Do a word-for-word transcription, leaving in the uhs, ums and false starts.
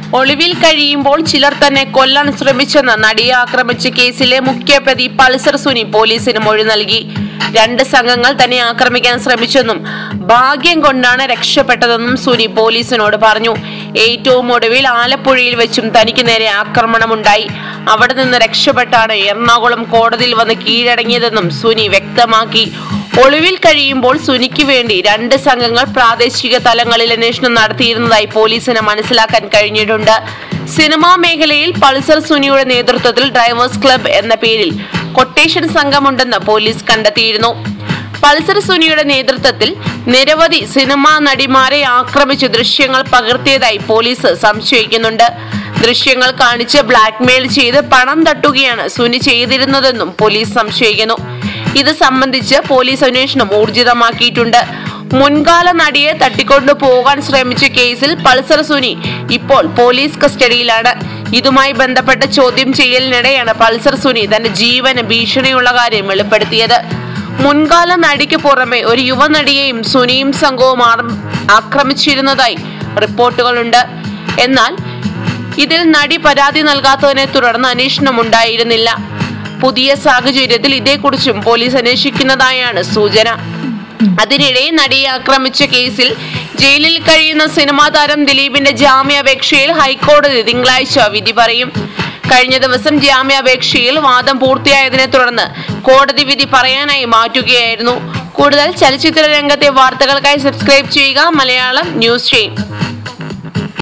ഒളിവിൽ കഴിയുമ്പോൾ ചിലർ തന്നെ കൊല്ലാൻ ശ്രമിച്ചെന്ന നടിയെ ആക്രമിച്ച കേസിലെ മുഖ്യപ്രതി പൾസർ സുനി പോലീസിന് മൊഴി നൽകി. രണ്ട് സംഘങ്ങൾ തന്നെ ആക്രമിക്കാൻ ശ്രമിച്ചെന്നും ഭാഗ്യം കൊണ്ടാണ് രക്ഷപ്പെട്ടതെന്നും സുനി പോലീസിനോട് പറഞ്ഞു. ഏറ്റവും ഒടുവിൽ ആലപ്പുഴയിൽ വെച്ചും തനിക്ക് നേരെ ആക്രമണമുണ്ടായി. അവിടെ നിന്ന് രക്ഷപ്പെട്ടാണ് എറണാകുളം കോടതിയിൽ വന്ന് കീഴടങ്ങിയതെന്നും സുനി വ്യക്തമാക്കി. ഒളിവിൽ കഴിയുമ്പോൾ സുനിക്ക് വേണ്ടി രണ്ട് സംഘങ്ങൾ പ്രാദേശിക തലങ്ങളിൽ അന്വേഷണം നടത്തിയിരുന്നതായി പോലീസിന് മനസ്സിലാക്കാൻ കഴിഞ്ഞിട്ടുണ്ട്. സിനിമാ മേഖലയിൽ പൾസർ സുനിയുടെ നേതൃത്വത്തിൽ ഡ്രൈവേഴ്സ് ക്ലബ് എന്ന പേരിൽ കൊട്ടേഷൻ സംഘമുണ്ടെന്ന് പോലീസ് കണ്ടെത്തിയിരുന്നു. പൾസർ സുനിയുടെ നേതൃത്വത്തിൽ നിരവധി സിനിമാ നടിമാരെ ആക്രമിച്ച് ദൃശ്യങ്ങൾ പകർത്തിയതായി പോലീസ് സംശയിക്കുന്നുണ്ട്. ദൃശ്യങ്ങൾ കാണിച്ച് ബ്ലാക്ക്മെയിൽ ചെയ്ത് പണം തട്ടുകയാണ് സുനി ചെയ്തിരുന്നതെന്നും പോലീസ് സംശയിക്കുന്നു. ഇത് സംബന്ധിച്ച് പോലീസ് അന്വേഷണം ഊർജിതമാക്കിയിട്ടുണ്ട്. മുൻകാല നടിയെ തട്ടിക്കൊണ്ടു പോകാൻ ശ്രമിച്ച കേസിൽ പൾസർ സുനി ഇപ്പോൾ പോലീസ് കസ്റ്റഡിയിലാണ്. ഇതുമായി ബന്ധപ്പെട്ട ചോദ്യം ചെയ്യലിനിടെയാണ് പൾസർ സുനി തന്റെ ജീവന് ഭീഷണിയുള്ള കാര്യം വെളിപ്പെടുത്തിയത്. മുൻകാല നടിക്ക് പുറമെ ഒരു യുവനടിയെയും സുനിയും സംഘവും ആക്രമിച്ചിരുന്നതായി റിപ്പോർട്ടുകളുണ്ട്. എന്നാൽ ഇതിൽ നടി പരാതി നൽകാത്തതിനെ തുടർന്ന് അന്വേഷണം ഉണ്ടായിരുന്നില്ല. പുതിയ സാഹചര്യത്തിൽ ഇതേക്കുറിച്ചും പോലീസ് അന്വേഷിക്കുന്നതായാണ് സൂചന. അതിനിടെ നടിയെ ആക്രമിച്ച കേസിൽ ജയിലിൽ കഴിയുന്ന സിനിമാ താരം ദിലീപിന്റെ ജാമ്യാപേക്ഷയിൽ ഹൈക്കോടതി തിങ്കളാഴ്ച വിധി പറയും. കഴിഞ്ഞ ദിവസം ജാമ്യാപേക്ഷയിൽ വാദം പൂർത്തിയായതിനെ തുടർന്ന് കോടതി വിധി പറയാനായി മാറ്റുകയായിരുന്നു. കൂടുതൽ ചലച്ചിത്ര രംഗത്തെ വാർത്തകൾക്കായി സബ്സ്ക്രൈബ് ചെയ്യുക മലയാളം ന്യൂസ് ചെയ്യും.